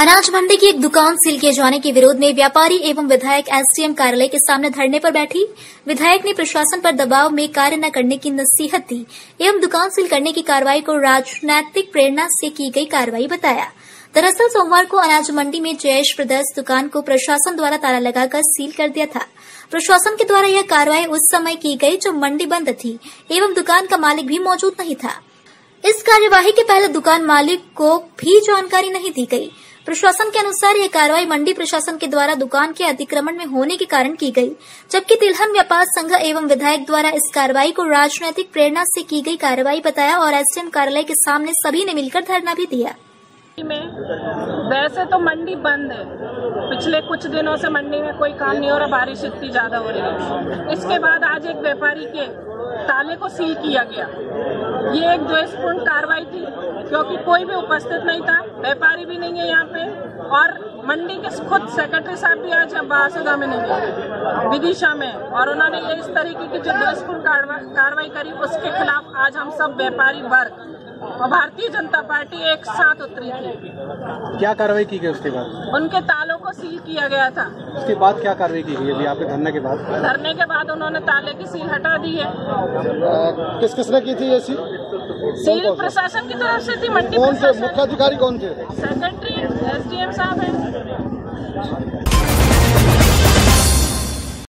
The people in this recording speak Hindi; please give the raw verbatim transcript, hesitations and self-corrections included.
अनाज मंडी की एक दुकान सील किए जाने के विरोध में व्यापारी एवं विधायक एसडीएम कार्यालय के सामने धरने पर बैठी। विधायक ने प्रशासन पर दबाव में कार्य न करने की नसीहत दी एवं दुकान सील करने की कार्रवाई को राजनैतिक प्रेरणा से की गई कार्रवाई बताया। दरअसल सोमवार को अनाज मंडी में जयेश ब्रदर्स दुकान को प्रशासन द्वारा ताला लगाकर सील कर दिया था। प्रशासन के द्वारा यह कार्रवाई उस समय की गई जब मंडी बंद थी एवं दुकान का मालिक भी मौजूद नहीं था। इस कार्यवाही के पहले दुकान मालिक को भी जानकारी नहीं दी गई। प्रशासन के अनुसार यह कार्रवाई मंडी प्रशासन के द्वारा दुकान के अतिक्रमण में होने के कारण की गई, जबकि तिलहन व्यापार संघ एवं विधायक द्वारा इस कार्रवाई को राजनैतिक प्रेरणा से की गई कार्रवाई बताया और एसडीएम कार्यालय के सामने सभी ने मिलकर धरना भी दिया। में वैसे तो मंडी बंद है, पिछले कुछ दिनों से मंडी में कोई काम नहीं हो रहा, बारिश इतनी ज्यादा हो रही है। इसके बाद आज एक व्यापारी के ताले को सील किया गया। ये एक द्वेषपूर्ण कार्रवाई थी क्योंकि कोई भी उपस्थित नहीं था, व्यापारी भी नहीं है यहाँ पे और मंडी के खुद सेक्रेटरी साहब भी आज बासुगा में नहीं है, विदिशा में, और उन्होंने ये इस तरीके की जो द्वेषपूर्ण कार्रवाई करी उसके खिलाफ आज हम सब व्यापारी वर्ग और भारतीय जनता पार्टी एक साथ उतरी थी। क्या कार्रवाई की गई उसके बाद? उनके तालों को सील किया गया था। उसके बाद क्या कार्रवाई की गई अभी आपके धरने के बाद? धरने के बाद उन्होंने ताले की सील हटा दी है। किस किसने की थी ये सील? सील प्रशासन की तरफ से थी। मंडी कौन थे मुख्याधिकारी? कौन थे? सेक्रेटरी एसडीएम साहब है।